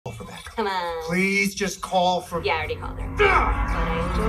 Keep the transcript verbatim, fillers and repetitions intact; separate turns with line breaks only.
for that.
Come on.
Please just call for...
Yeah, I already called her. But I